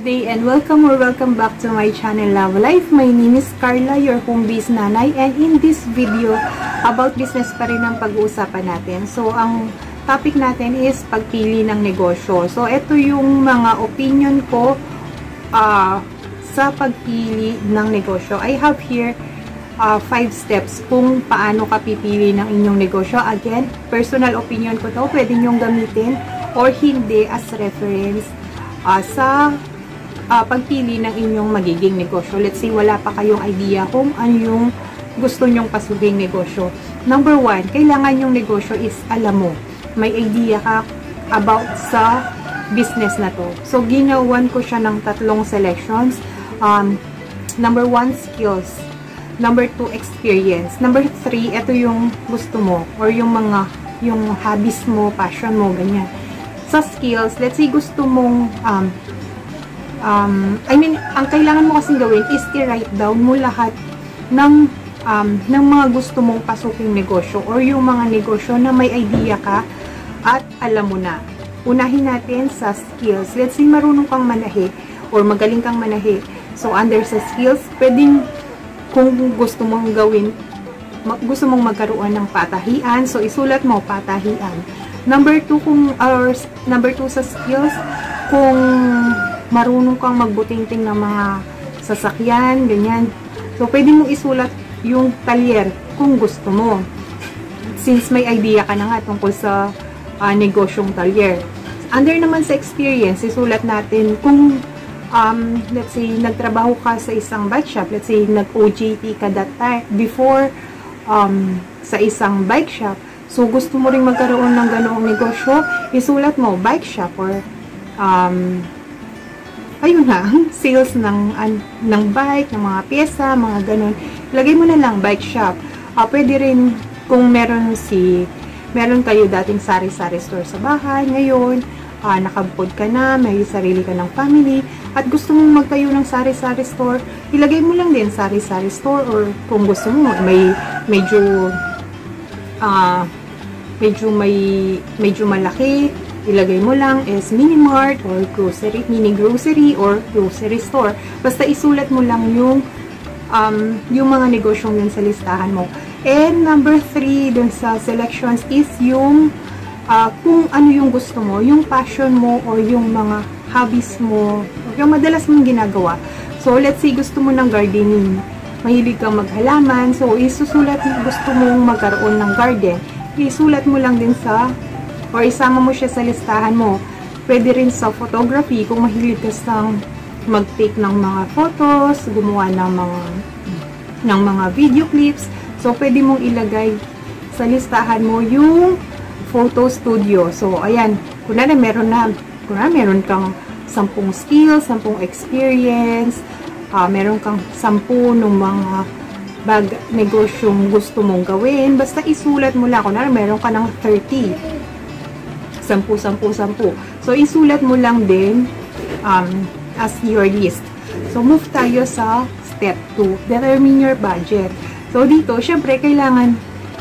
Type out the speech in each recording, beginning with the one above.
day and welcome back to my channel Love Life. My name is Carla, your home base nanay, and in this video about business pa rin ang pag-uusapan natin. So ang topic natin is pagpili ng negosyo. So ito yung mga opinion ko sa pagpili ng negosyo. I have here 5 steps kung paano ka pipili ng inyong negosyo. Again, personal opinion ko to, pwede nyong gamitin or hindi as reference sa pagpili ng inyong magiging negosyo. Let's say wala pa kayong idea kung ano yung gusto nyong pasuking negosyo. Number 1, kailangan yung negosyo is alam mo, may idea ka about sa business na to. So ginawan ko siya ng 3 selections. Number 1, skills. Number 2, experience. Number 3, ito yung gusto mo or yung hobbies mo, passion mo, ganyan. Sa skills, let's say gusto mong ang kailangan mo kasing gawin is i-write down mo lahat ng mga gusto mong pasuking negosyo or yung mga negosyo na may idea ka at alam mo na. Unahin natin sa skills. Let's say marunong kang manahi or magaling kang manahi. So under sa skills, pwedeng kung gusto mong gawin, gusto mong magkaroon ng patahian, so isulat mo patahian. Number 2 sa skills, kung marunong kang magbutingting ng mga sasakyan, ganyan. So pwede mong isulat yung talyer kung gusto mo. Since may idea ka na nga tungkol sa negosyong talyer. Under naman sa experience, isulat natin kung let's say nagtrabaho ka sa isang bike shop, let's say nag-OJT ka that time before sa isang bike shop. So, gusto mo rin magkaroon ng ganoong negosyo, isulat mo, bike shop or, ayun na, sales ng bike, ng mga pyesa, mga ganon. Lagay mo na lang, bike shop. Pwede rin, kung meron kayo dating sari-sari store sa bahay, ngayon, nakabukod ka na, may sarili ka ng family, at gusto mong magtayo ng sari-sari store, ilagay mo lang din sari-sari store, or kung gusto mo, medyo malaki, ilagay mo lang is mini mart or mini grocery or grocery store. Basta isulat mo lang yung mga negosyong yun sa listahan mo. And number 3 dun sa selections is yung kung ano yung gusto mo, yung passion mo or yung mga hobbies mo, yung madalas mong ginagawa. So let's say gusto mo ng gardening, mahilig kang maghalaman, so isusulat mo gusto mong magkaroon ng garden, isulat mo lang din or isama mo siya sa listahan mo. Pwede rin sa photography, kung mahilig ka sang mag-take ng mga photos, gumawa ng mga video clips, so pwede mong ilagay sa listahan mo yung photo studio. So ayan, kunwari meron kang 10 skills, 10 experience, meron kang 10 ng mga negosyong gusto mong gawin, basta isulat mo lang. Kunwari meron ka ng 30, 10. So isulat mo lang din as your list. So move tayo sa step 2, determine your budget. So dito, syempre kailangan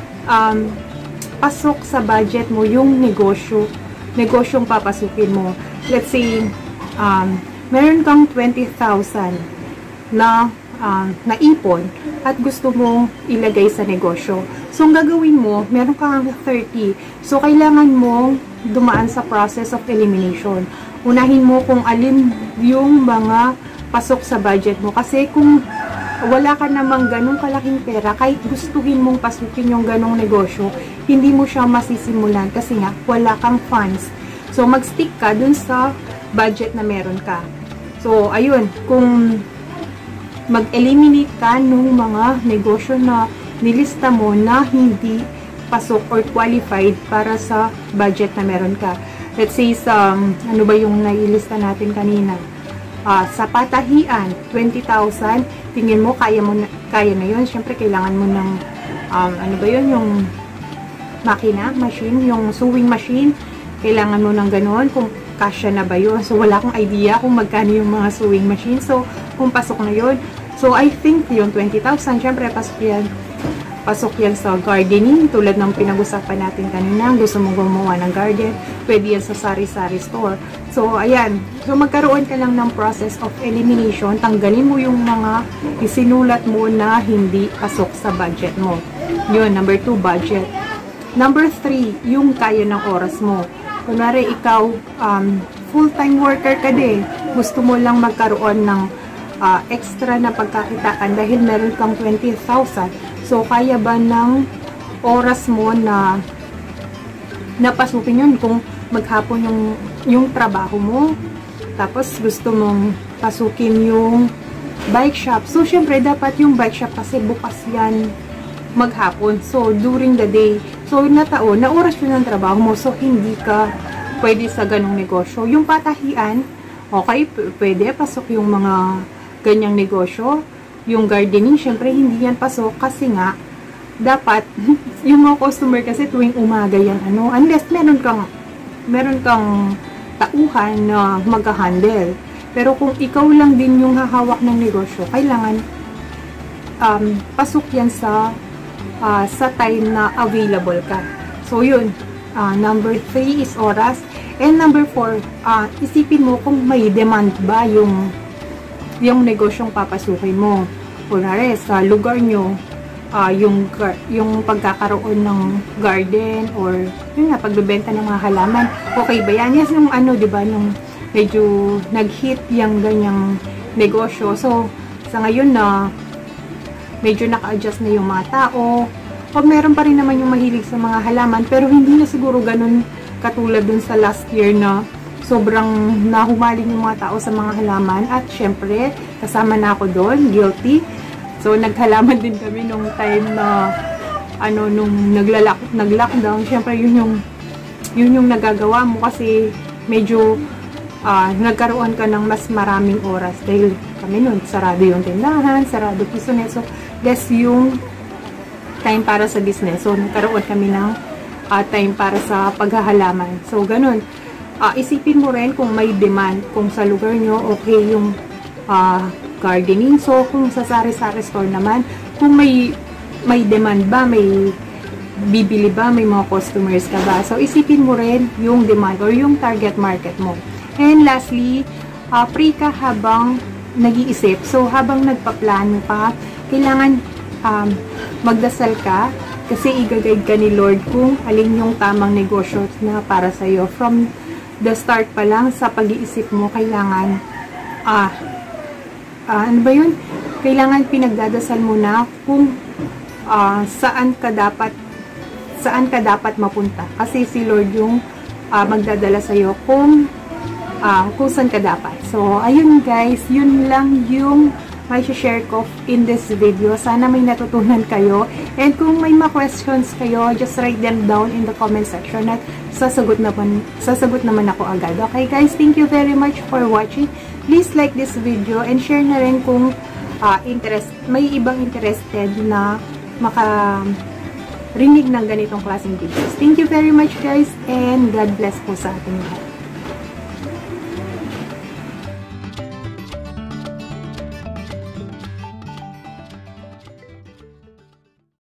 pasok sa budget mo yung negosyong papasukin mo. Let's say meron kang 20,000 na naipon at gusto mong ilagay sa negosyo. So, ang gagawin mo, meron kang 30. So, kailangan mong dumaan sa process of elimination. Unahin mo kung alin yung mga pasok sa budget mo. Kasi kung wala ka namang ganong kalaking pera, kahit gustuhin mong pasukin yung ganong negosyo, hindi mo siya masisimulan kasi nga, wala kang funds. So, mag-stick ka dun sa budget na meron ka. So, ayun, kung mag-eliminate ka nung mga negosyo na nilista mo na hindi pasok or qualified para sa budget na meron ka. Let's say sa, ano ba yung nailista natin kanina? Sa patahian, 20,000, tingin mo, kaya na yun. Siyempre, kailangan mo ng, ano ba yun, yung machine, yung sewing machine. Kailangan mo ng ganon, kung kasya na ba yun. So, wala akong idea kung magkano yung mga sewing machine. So, kung pasok na yun. So, I think yung 20,000, syempre, pasok yan. pasok yan sa gardening, tulad ng pinag-usapan natin kanina. Gusto mong gumawa ng garden, pwede yan sa sari-sari store. So, ayan. So, magkaroon ka lang ng process of elimination. Tanggalin mo yung mga isinulat mo na hindi pasok sa budget mo. Yun, number 2, budget. Number 3, yung kaya ng oras mo. Kunwari, ikaw, full-time worker ka din. Gusto mo lang magkaroon ng extra na pagkakitaan dahil meron kang 20,000. So, kaya ba ng oras mo na napasukin yun kung maghapon yung trabaho mo? Tapos, gusto mong pasukin yung bike shop. So, syempre, dapat yung bike shop kasi bukas yan maghapon. So, during the day. So, na oras yun ang trabaho mo. So, hindi ka pwede sa ganong negosyo. Yung patahian, okay, pwede pasok yung mga ganyang negosyo. Yung gardening, syempre, hindi yan pasok kasi nga, dapat, yung mga customer kasi tuwing umaga yan, unless meron kang tauhan na mag-handle. Pero kung ikaw lang din yung hahawak ng negosyo, kailangan, pasok yan sa time na available ka. So, yun, number 3 is oras. And number 4, isipin mo kung may demand ba yung negosyong papasukin mo. Kunwari, sa lugar nyo, yung pagkakaroon ng garden or yun nga, pagbebenta ng mga halaman, okay ba yan? Yes, yung diba, nung medyo nag-hit yung ganyang negosyo. So, sa ngayon na medyo naka-adjust na yung mga tao, o meron pa rin naman yung mahilig sa mga halaman, pero hindi na siguro ganun katulad dun sa last year na sobrang nahumaling yung mga tao sa mga halaman. At syempre, kasama na ako doon, guilty. So, naghalaman din kami nung time na, nung nag-lockdown. Syempre, yun yung nagagawa mo kasi medyo nagkaroon ka ng mas maraming oras. Dahil kami nun, sarado yung tindahan, sarado business. So, less yung time para sa business. So, nagkaroon kami ng time para sa paghahalaman. So, ganun. Isipin mo rin kung may demand, kung sa lugar nyo, okay yung gardening. So, kung sa sari-sari store naman, kung may demand ba, may bibili ba, may mga customers ka ba. So, isipin mo rin yung demand or yung target market mo. And lastly, pray ka habang nag-iisip. So, habang nagpaplano ka, kailangan magdasal ka kasi i-guide ka ni Lord kung alin yung tamang negosyo na para sa'yo. From the start pa lang, sa pag-iisip mo, kailangan ano ba yun? Kailangan pinagdadasal mo na kung saan ka dapat mapunta. Kasi si Lord yung magdadala sa'yo kung saan ka dapat. So, ayun guys, yun lang yung may share ko in this video. Sana may natutunan kayo. And kung may mga questions kayo, just write them down in the comment section at sasagot naman ako agad. Okay guys, thank you very much for watching. Please like this video and share na rin kung may ibang interested na makarinig ng ganitong klaseng videos. Thank you very much guys and God bless po sa ating lahat.